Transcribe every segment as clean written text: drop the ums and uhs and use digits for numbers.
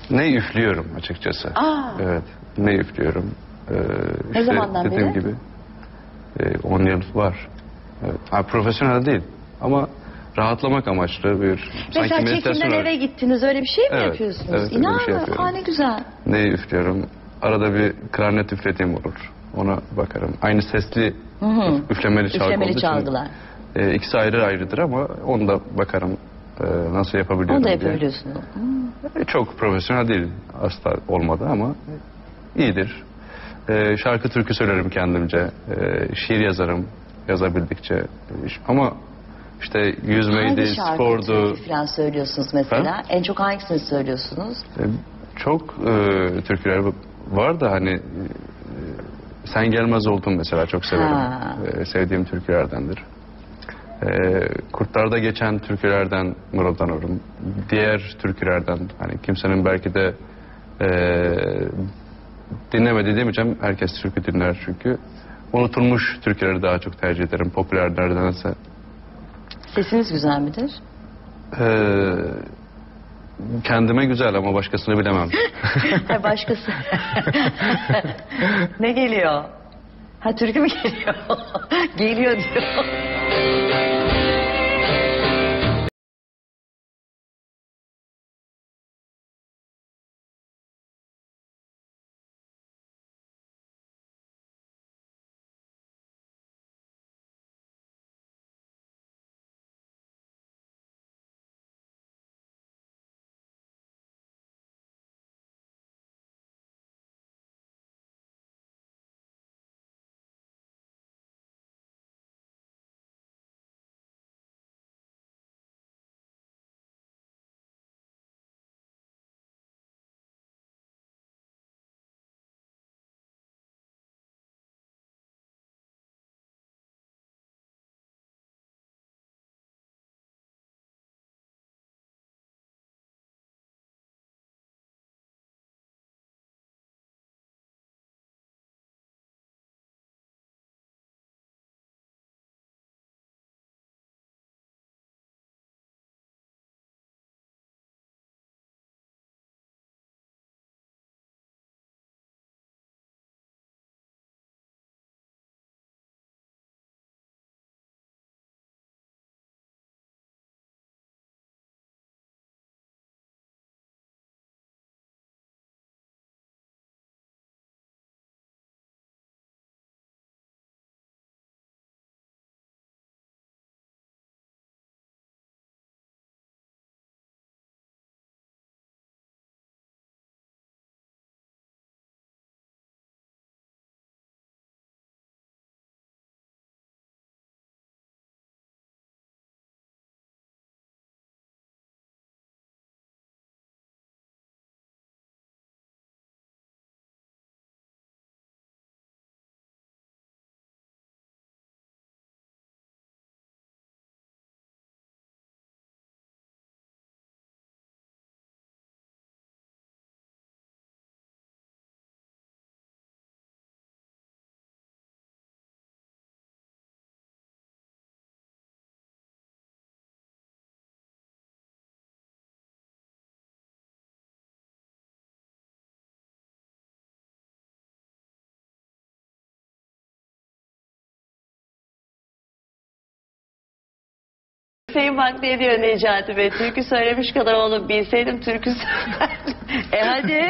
Ne üflüyorum açıkçası. Evet, ne üflüyorum. Ne zamandan dediğim beri? gibi 10 yıl var. Evet. Profesyonel değil ama rahatlamak amaçlı bir Mesela çekimden eve gittiniz, öyle bir şey mi Evet, yapıyorsunuz? evet, öyle bir İnan şey mı? yapıyorum. Ne güzel. Ne üflüyorum. Arada bir klarnet üflediğim olur. Ona bakarım. Aynı sesli üflemeli çalgı Üflemeli olduğu çalgılar. için ikisi ayrı ayrıdır ama onu da bakarım nasıl yapabiliyorum Onu da diye. yapabiliyorsunuz. Çok profesyonel değil asla olmadı ama iyidir. Şarkı türkü söylerim kendimce. Şiir yazarım yazabildikçe. Ama işte yüzmeydi, Hangi şarkı spordu. türkü falan söylüyorsunuz mesela? En çok hangisini söylüyorsunuz? Çok türküler var da hani Sen Gelmez Oldun mesela çok severim. Sevdiğim türkülerdendir. Kurtlarda geçen türkülerden mırıldanırım. Diğer türkülerden hani kimsenin belki de dinlemedi demeyeceğim. Herkes türkü dinler çünkü. Unutulmuş türküleri daha çok tercih ederim popülerlerdense. Sesiniz güzel midir? Kendime güzel ama başkasını bilemem. Başkası. Ne geliyor? Ha, türkü mü geliyor? Geliyor diyor. Hüseyin bak ne diyor Necati Bey, türkü söylemiş kadar oğlum, bilseydim türkü söylerdim. Hadi.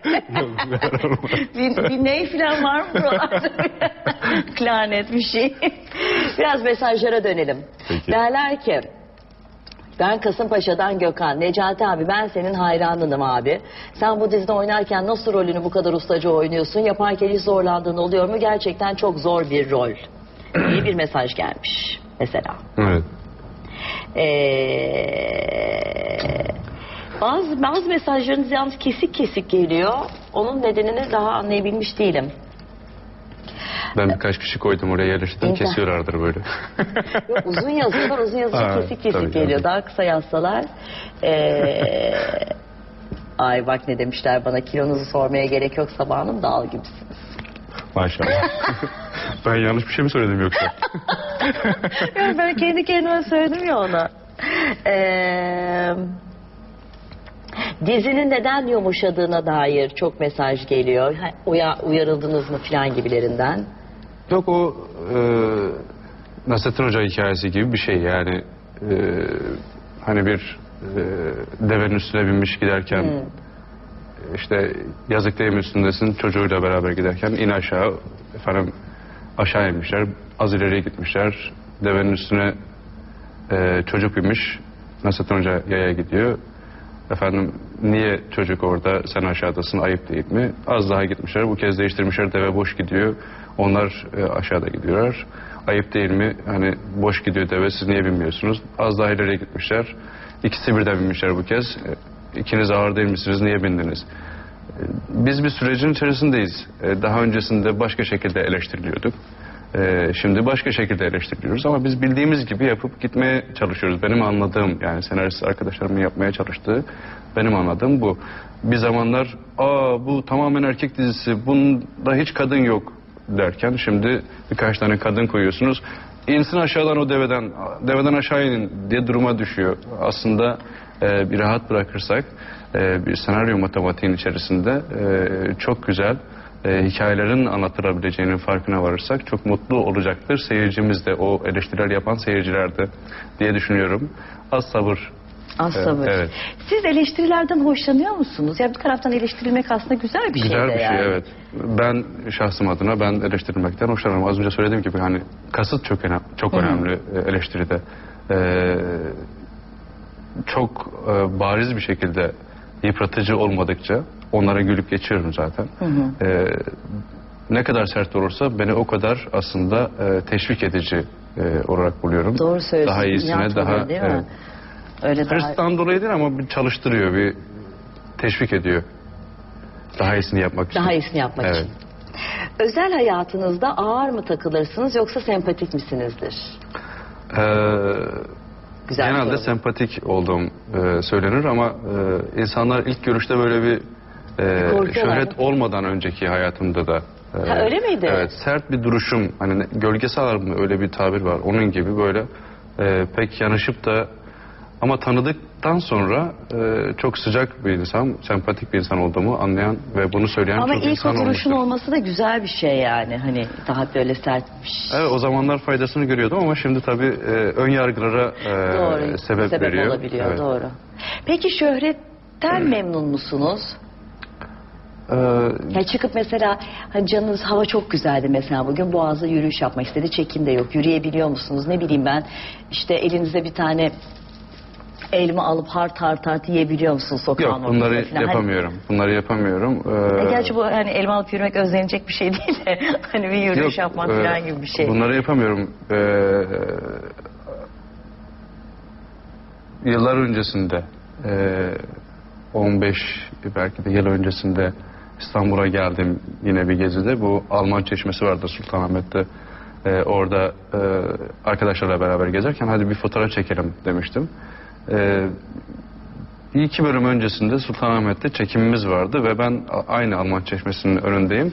bir ney falan var mı buralarda? Klarnet bir şey. Biraz mesajlara dönelim. Peki. Derler ki, ben Kasımpaşa'dan Gökhan. Necati abi, ben senin hayranınım abi. Sen bu dizide oynarken nasıl rolünü bu kadar ustaca oynuyorsun? Yaparken hiç zorlandığın oluyor mu? Gerçekten çok zor bir rol. İyi bir mesaj gelmiş mesela. Evet. Bazı mesajlarınız yalnız kesik kesik geliyor. Onun nedenini daha anlayabilmiş değilim. Ben birkaç kişi koydum oraya yerleştirdim. Kesiyorlardır böyle. Yok, uzun yazıyorlar, uzun yazınca kesik kesik geliyor. Yani. Daha kısa yazsalar. Ay bak ne demişler bana, kilonuzu sormaya gerek yok, sabahın dal gibisiniz. Maşallah. Ben yanlış bir şey mi söyledim yoksa? Yok, ben kendi kendime söyledim ya ona. Dizinin neden yumuşadığına dair çok mesaj geliyor. Uyarıldınız mı filan gibilerinden. Yok, o Nasrettin Hoca hikayesi gibi bir şey yani. Hani bir devenin üstüne binmiş giderken işte yazık değil mi üstündesin, çocuğuyla beraber giderken in aşağı, efendim aşağı inmişler, az ileriye gitmişler, devenin üstüne çocuk binmiş, Nasrettin Hoca yaya gidiyor, efendim niye çocuk orada, sen aşağıdasın, ayıp değil mi? Az daha gitmişler, bu kez değiştirmişler, deve boş gidiyor, onlar aşağıda gidiyorlar, ayıp değil mi, hani boş gidiyor deve, siz niye binmiyorsunuz? Az daha ileriye gitmişler, ikisi birden binmişler bu kez, ikiniz ağır değil misiniz, niye bindiniz? Biz bir sürecin içerisindeyiz. Daha öncesinde başka şekilde eleştiriliyorduk. Şimdi başka şekilde eleştiriliyoruz ama biz bildiğimiz gibi yapıp gitmeye çalışıyoruz. Benim anladığım, yani senarist arkadaşlarımın yapmaya çalıştığı, benim anladığım bu. Bir zamanlar bu tamamen erkek dizisi, bunda hiç kadın yok derken şimdi birkaç tane kadın koyuyorsunuz. İnsin aşağıdan o deveden aşağı inin diye duruma düşüyor. Aslında bir rahat bırakırsak bir senaryo matematiğin içerisinde çok güzel hikayelerin anlatılabileceğinin farkına varırsak çok mutlu olacaktır. Seyircimiz de, o eleştiriler yapan seyirciler de diye düşünüyorum. Az sabır. Az sabır. Evet. Siz eleştirilerden hoşlanıyor musunuz? Ya bir taraftan eleştirilmek aslında güzel bir şey de Güzel bir yani. şey, evet. Ben şahsım adına ben eleştirilmekten hoşlanırım. Az önce söylediğim gibi hani kasıt çok önemli eleştiride. Çok bariz bir şekilde yıpratıcı olmadıkça onlara gülüp geçiyorum zaten. Ne kadar sert olursa beni o kadar aslında teşvik edici olarak buluyorum. Doğru söylüyorsun. Daha iyisine, daha değil mi? Öyle hırstan dolayı değil ama bir çalıştırıyor, bir teşvik ediyor. Daha iyisini yapmak için. Daha iyisini yapmak için. Özel hayatınızda ağır mı takılırsınız yoksa sempatik misinizdir? Güzel Genelde soru. sempatik olduğum söylenir ama insanlar ilk görüşte böyle bir şöhret olmadan önceki hayatımda da öyle miydi? Evet, sert bir duruşum, hani gölgesi ağır mı, öyle bir tabir var. Onun gibi böyle pek yanaşıp da ama tanıdıktan sonra çok sıcak bir insan, sempatik bir insan olduğumu anlayan ve bunu söyleyen ama çok insan olmuştur. Ama ilk duruşun olması da güzel bir şey yani. Hani daha böyle sertmiş. Evet, o zamanlar faydasını görüyordum ama şimdi tabii ön yargılara sebep veriyor. Olabiliyor, evet. Doğru. Peki şöhretten memnun musunuz? Ya çıkıp mesela hani canınız, hava çok güzeldi mesela bugün, Boğaz'da yürüyüş yapmak istedi, çekim de yok, yürüyebiliyor musunuz? Ne bileyim ben, işte elinize bir tane elma alıp hart yiyebiliyor musunuz sokağın ortasında? Yok, bunları falan? yapamıyorum. Bunları yapamıyorum. Gerçi bu hani elma alıp yürümek özlenecek bir şey değil de hani bir yürüyüş yapmak falan gibi bir şey. Bunları yapamıyorum. Yıllar öncesinde 15 belki de yıl öncesinde İstanbul'a geldim yine bir gezide. Bu Alman Çeşmesi vardı Sultanahmet'te. Orada arkadaşlarla beraber gezerken hadi bir fotoğraf çekelim demiştim. Bir iki bölüm öncesinde Sultanahmet'te çekimimiz vardı ve ben aynı Alman Çeşmesi'nin önündeyim.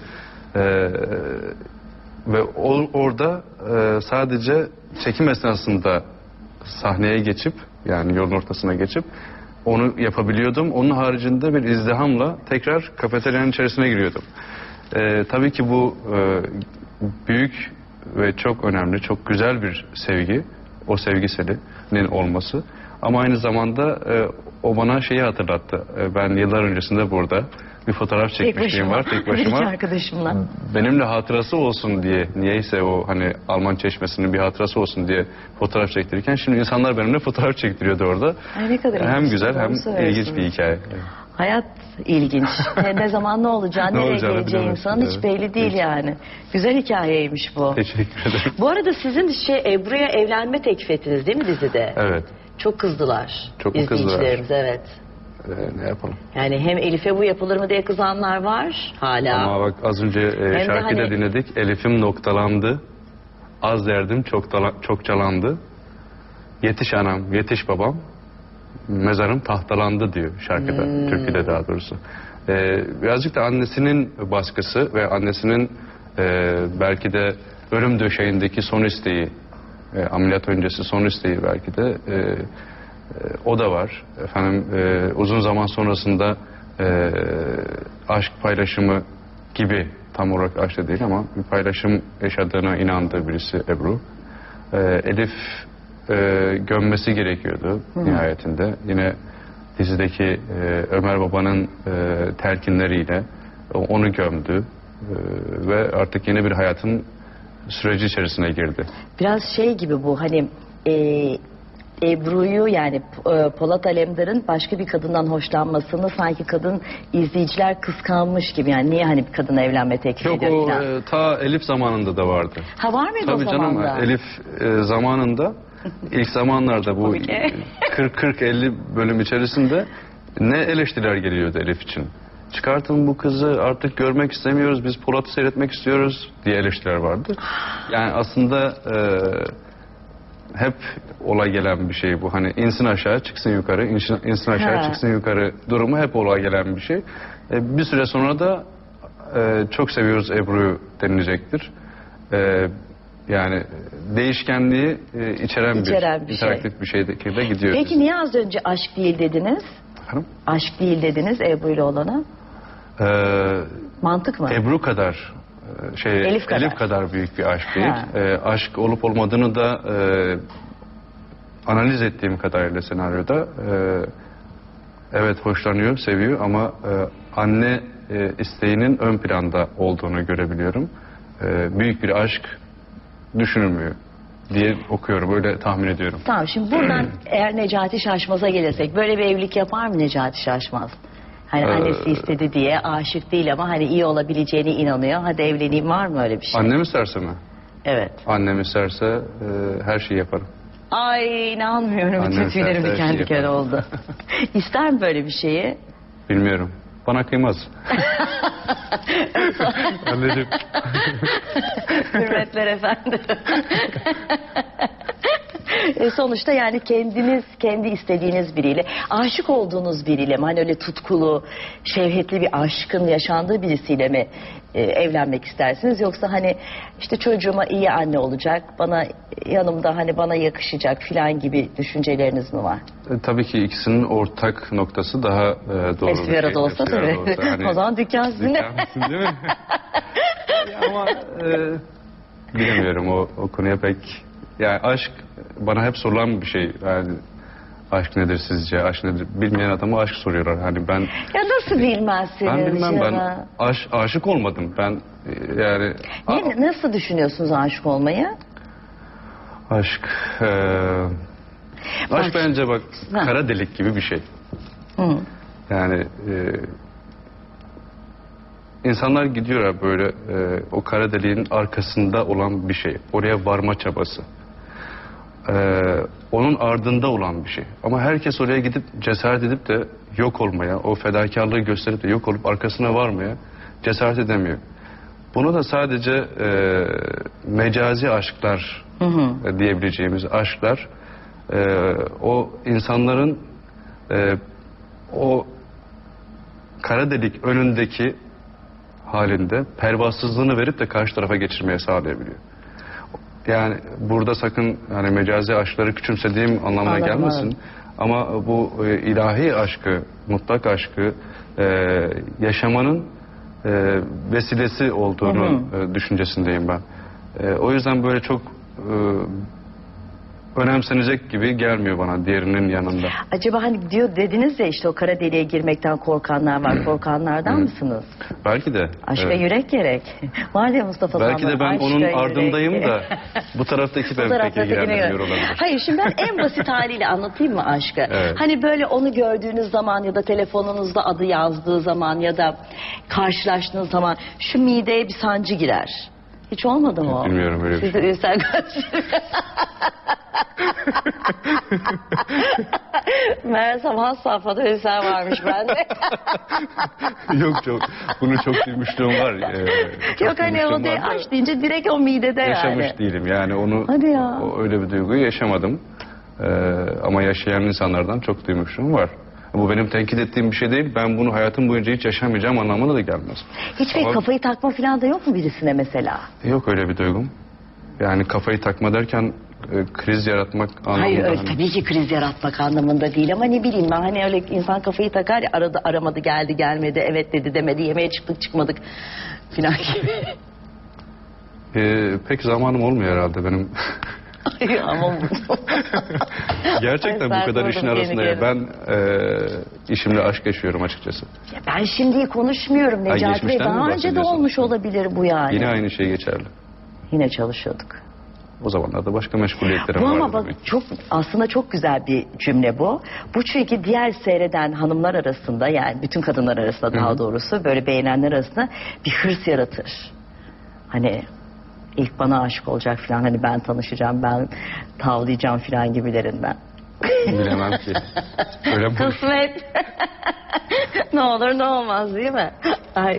Ve orada sadece çekim esnasında sahneye geçip, yani yolun ortasına geçip onu yapabiliyordum. Onun haricinde bir izdihamla tekrar kafeteryanın içerisine giriyordum. Tabii ki bu büyük ve çok önemli, çok güzel bir sevgi. O sevgiselinin olması. Ama aynı zamanda o bana şeyi hatırlattı. Ben yıllar öncesinde burada bir fotoğraf çekmişliğim var tek başıma. Arkadaşımla. Benimle hatırası olsun diye, niyeyse o hani Alman Çeşmesi'nin bir hatırası olsun diye fotoğraf çektirirken şimdi insanlar benimle fotoğraf çektiriyordu orada. Ay, ne kadar hem ilginç, güzel hem ilginç bir hikaye. Hayat ilginç. Ne zaman ne olacağı, nereye geleceği insanın hiç belli değil yani. Güzel hikayeymiş bu. Teşekkür ederim. Bu arada sizin Ebru'ya evlenme teklif ettiniz değil mi dizide? Evet. Çok kızdılar. Çok mu kızdılar? İzleyicilerimiz, evet. Ne yapalım? Yani hem Elif'e bu yapılır mı diye kızanlar var hala. Ama bak az önce şarkıda hani dinledik. Elif'im noktalandı. Az derdim çok çalandı. Yetiş anam, yetiş babam. Mezarım tahtalandı diyor şarkıda, türküde daha doğrusu. Birazcık da annesinin baskısı ve annesinin belki de ölüm döşeğindeki son isteği, ameliyat öncesi son isteği belki de O da var. Efendim uzun zaman sonrasında aşk paylaşımı gibi, tam olarak aşk da değil ama bir paylaşım yaşadığına inandığı birisi Ebru. Elif gömmesi gerekiyordu nihayetinde. Yine dizideki Ömer Baba'nın telkinleriyle onu gömdü ve artık yeni bir hayatın süreci içerisine girdi. Biraz şey gibi bu, hani Ebru'yu, yani Polat Alemdar'ın başka bir kadından hoşlanmasını sanki kadın izleyiciler kıskanmış gibi. Yani niye hani bir kadına evlenme teklif Yok, ediyor o falan. ta Elif zamanında da vardı. Ha, var mıydı Tabii o zamanda? canım, Elif zamanında, ilk zamanlarda bu 40-50 bölüm içerisinde ne eleştiriler geliyordu Elif için. Çıkartın bu kızı, artık görmek istemiyoruz, biz Polat'ı seyretmek istiyoruz diye eleştiriler vardı. Yani aslında hep olay gelen bir şey bu. Hani insin aşağı çıksın yukarı, insin aşağı çıksın yukarı durumu hep olay gelen bir şey. Bir süre sonra da çok seviyoruz Ebru'yu denilecektir. Yani değişkenliği içeren bir interaktif bir şekilde gidiyor. Peki niye az önce aşk değil dediniz? Efendim? Aşk değil dediniz Ebru ile olana. Mantık mı? Ebru kadar Elif kadar büyük bir aşk değil. Aşk olup olmadığını da analiz ettiğim kadarıyla senaryoda evet hoşlanıyor, seviyor ama anne isteğinin ön planda olduğunu görebiliyorum. Büyük bir aşk düşünülmüyor diye okuyorum, öyle tahmin ediyorum. Tamam, şimdi buradan eğer Necati Şaşmaz'a gelirsek, böyle bir evlilik yapar mı Necati Şaşmaz? Hani annesi istedi diye, aşık değil ama hani iyi olabileceğine inanıyor. Hadi evleneyim, var mı öyle bir şey? Annem isterse mi? Evet. Annem isterse her şeyi yaparım. Ay, inanmıyorum. Bütün tüylerim diken diken oldu. İster mi böyle bir şeyi? Bilmiyorum. Bana kıymaz. Anneciğim. Hürmetler efendim. Sonuçta yani kendiniz, kendi istediğiniz biriyle, aşık olduğunuz biriyle mi, hani öyle tutkulu, şevhetli bir aşkın yaşandığı birisiyle mi evlenmek istersiniz, yoksa hani işte çocuğuma iyi anne olacak, bana yanımda hani bana yakışacak filan gibi düşünceleriniz mi var? Tabii ki ikisinin ortak noktası daha doğru bir şey. Hepsi bir arada olsa tabii. Hani, o zaman dükkan sizin de. Değil mi? Ama bilemiyorum o konuya pek. Yani aşk bana hep sorulan bir şey. Yani aşk nedir sizce? Aşk nedir? Bilmeyen adama aşk soruyorlar. Hani ben. Ya nasıl bilmezsiniz? Ben bilmem, ya? ben aşık olmadım. Ben yani. Nasıl düşünüyorsunuz aşık olmayı? Aşk. Aşk bence bak kara delik gibi bir şey. Hı. Yani insanlar gidiyorlar böyle o kara deliğin arkasında olan bir şey. Oraya varma çabası. Onun ardında olan bir şey. Ama herkes oraya gidip cesaret edip de yok olmaya, o fedakarlığı gösterip de yok olup arkasına varmaya cesaret edemiyor. Bunu da sadece mecazi aşklar diyebileceğimiz aşklar o insanların o kara delik önündeki halinde pervasızlığını verip de karşı tarafa geçirmeye sağlayabiliyor. Yani burada sakın hani mecazi aşkları küçümsediğim anlamına gelmesin. Ama bu ilahi aşkı, mutlak aşkı yaşamanın vesilesi olduğunu düşüncesindeyim ben. O yüzden böyle çok önemsenecek gibi gelmiyor bana diğerinin yanında. Acaba hani dediniz ya işte o kara deliğe girmekten korkanlar var. Korkanlardan mısınız? Belki de. Aşka yürek gerek. Var ya Mustafa Sandal. Belki de ben onun ardındayım da bu taraftaki pek ilgilenmiyor olabilir. Hayır, şimdi ben en basit haliyle anlatayım mı aşkı? Evet. Hani böyle onu gördüğünüz zaman ya da telefonunuzda adı yazdığı zaman ya da karşılaştığınız zaman şu mideye bir sancı girer. Hiç olmadı mı o? Bilmiyorum öyle bir Sizde Ünsal Meğersem has safhada Ünsal varmış bende. Yok çok. Bunu çok duymuşluğum var. Yok hani o de aç deyince direkt o midede yaşamış yani. değilim. Yani onu Hadi ya. öyle bir duyguyu yaşamadım. Ama yaşayan insanlardan çok duymuşluğum var. Bu benim tenkit ettiğim bir şey değil. Ben bunu hayatım boyunca hiç yaşamayacağım anlamına da gelmez. Hiç pek kafayı takma falan da yok mu birisine mesela? Yok öyle bir duygum. Yani kafayı takma derken kriz yaratmak anlamında. Hayır öyle hani- tabii ki kriz yaratmak anlamında değil ama ne bileyim ben hani öyle insan kafayı takar ya aradı aramadı geldi gelmedi evet dedi demedi yemeğe çıktık çıkmadık filan gibi. Pek zamanım olmuyor herhalde benim. Ay, ama Gerçekten bu kadar işin arasında ya. Ben işimle aşk yaşıyorum açıkçası. Ya ben şimdi konuşmuyorum Necati Bey. geçmişten mi Daha önce de bahsediyorsun? olmuş olabilir bu yani. Yine aynı şey geçerli. Yine çalışıyorduk. O zamanlarda başka meşguliyetlerim Bu vardı ama bak demek. çok aslında çok güzel bir cümle bu. Bu çünkü diğer seyreden hanımlar arasında yani bütün kadınlar arasında daha doğrusu böyle beğenenler arasında bir hırs yaratır. Hani ilk bana aşık olacak falan hani ben tanışacağım ben tavlayacağım falan gibilerinden. Bilemem ki. Öyle mi? Kısmet. Ne olur ne olmaz değil mi? Ay.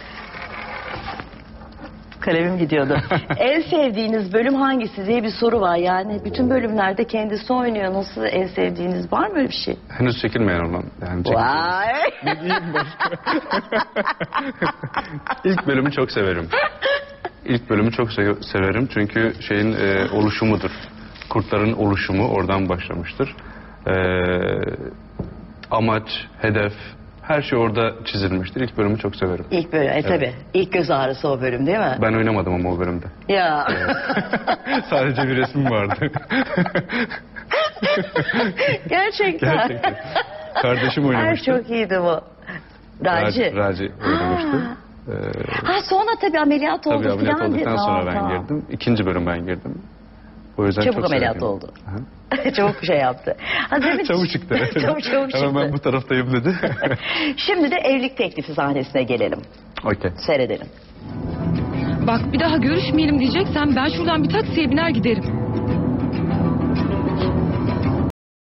Kalemim gidiyordu. En sevdiğiniz bölüm hangisi diye bir soru var. Yani bütün bölümlerde kendisi oynuyor. Nasıl en sevdiğiniz var mı öyle bir şey? Henüz çekilmeyen olan. Yani Vay. İlk bölümü çok severim. İlk bölümü çok severim çünkü şeyin oluşumudur. Kurtların oluşumu oradan başlamıştır. Amaç, hedef, her şey orada çizilmiştir. İlk bölümü çok severim. İlk bölüm. Tabii. İlk göz ağrısı o bölüm değil mi? Ben oynamadım ama o bölümde. Ya. Sadece bir resmim vardı. Gerçekten. Gerçekten. Kardeşim Ay oynamıştı. çok iyiydi bu. Raci. Raci oynamıştı. Ha sonra tabii ameliyat oldu Tabii ameliyat filan olduktan değil- sonra Aa, ben tamam. girdim. İkinci bölüm ben girdim. O yüzden Çabuk çok ameliyat severim. oldu. Aha. Çabuk şey yaptı. Ha, demek- Çabuk çıktı. Çabuk çıktı. Hemen ben bu taraftayım dedi. Şimdi de evlilik teklifi sahnesine gelelim. Okey. Seyredelim. Bak bir daha görüşmeyelim diyeceksen ben şuradan bir taksiye biner giderim.